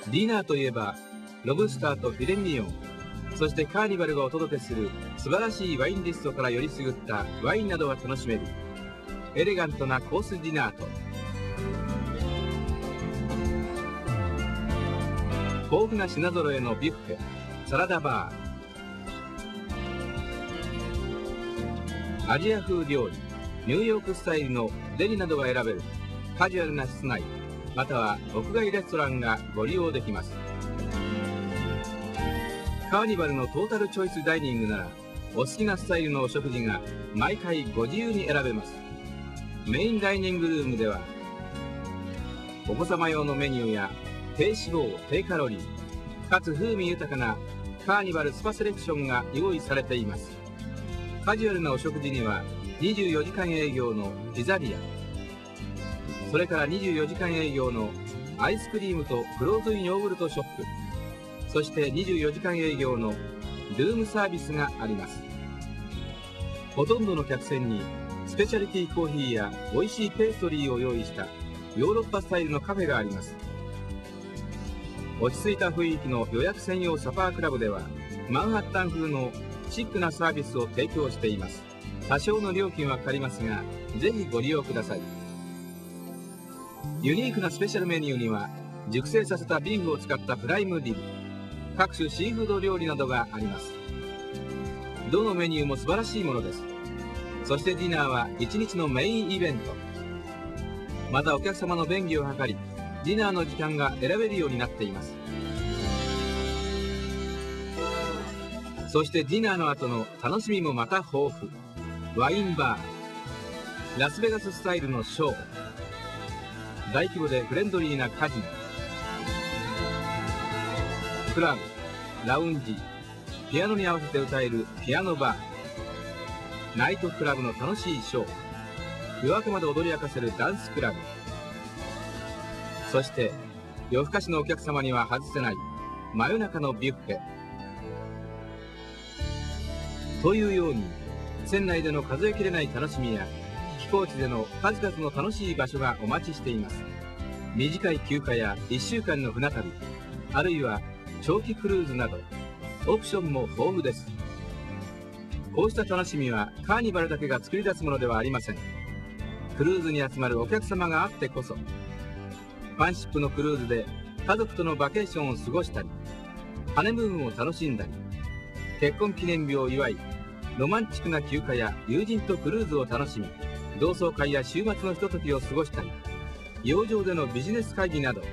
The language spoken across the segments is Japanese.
ディナーといえばロブスターとフィレミオン、そしてカーニバルがお届けする素晴らしいワインリストからよりすぐったワインなどが楽しめるエレガントなコースディナーと、豊富な品揃えのビュッフェ、サラダバー、アジア風料理、ニューヨークスタイルのデリなどが選べるカジュアルな室内または屋外レストランがご利用できます。カーニバルのトータルチョイスダイニングならお好きなスタイルのお食事が毎回ご自由に選べます。メインダイニングルームではお子様用のメニューや低脂肪低カロリーかつ風味豊かなカーニバルスパセレクションが用意されています。カジュアルなお食事には24時間営業のピザリア、それから24時間営業のアイスクリームとフローズンヨーグルトショップ、そして24時間営業のルームサービスがあります。ほとんどの客船にスペシャリティコーヒーや美味しいペーストリーを用意したヨーロッパスタイルのカフェがあります。落ち着いた雰囲気の予約専用サファークラブではマンハッタン風のシックなサービスを提供しています。多少の料金はかかりますが、ぜひご利用ください。ユニークなスペシャルメニューには熟成させたビーフを使ったプライムディル、各種シーフード料理などがあります。どのメニューも素晴らしいものです。そしてディナーは1日のメインイベント。またお客様の便宜を図りディナーの時間が選べるようになっています。そしてディナーの後の楽しみもまた豊富。ワインバー、ラスベガススタイルのショー、大規模でフレンドリーなカジノ、クラブ、ラウンジ、ピアノに合わせて歌えるピアノバー、ナイトクラブの楽しいショー、夜明けまで踊り明かせるダンスクラブ、そして夜更かしのお客様には外せない真夜中のビュッフェというように、船内での数えきれない楽しみや寄港地での数々の楽しい場所がお待ちしています。短い休暇や1週間の船旅、あるいは長期クルーズなどオプションも豊富です。こうした楽しみはカーニバルだけが作り出すものではありません。クルーズに集まるお客様があってこそ、ファンシップのクルーズで家族とのバケーションを過ごしたり、ハネムーンを楽しんだり、結婚記念日を祝いロマンチックな休暇や友人とクルーズを楽しみ、同窓会や週末のひとときを過ごしたり、洋上でのビジネス会議など、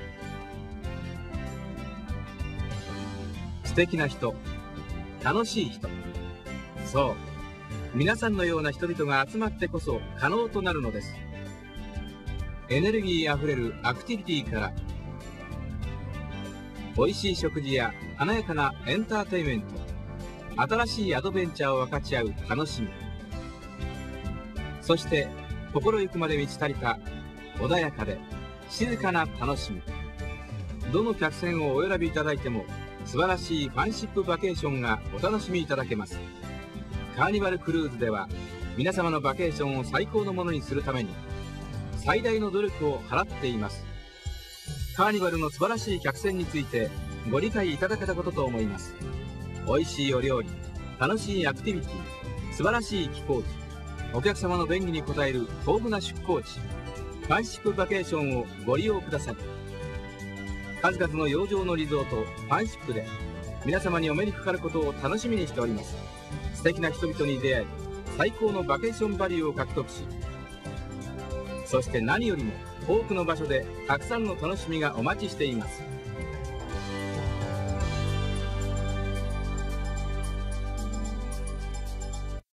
素敵な人、楽しい人、そう皆さんのような人々が集まってこそ可能となるのです。エネルギーあふれるアクティビティから、美味しい食事や華やかなエンターテインメント、新しいアドベンチャーを分かち合う楽しみ、そして心ゆくまで満ち足りた穏やかで静かな楽しみ。どの客船をお選びいただいても素晴らしいファンシップバケーションがお楽しみいただけます。カーニバルクルーズでは皆様のバケーションを最高のものにするために最大の努力を払っています。カーニバルの素晴らしい客船についてご理解いただけたことと思います。美味しいお料理、楽しいアクティビティ、素晴らしい寄港地、お客様の便宜に応える豊富な出港地、ファンシップバケーションをご利用ください。数々の洋上のリゾート、ファンシップで皆様にお目にかかることを楽しみにしております。素敵な人々に出会い、最高のバケーションバリューを獲得し、そして何よりも多くの場所でたくさんの楽しみがお待ちしています。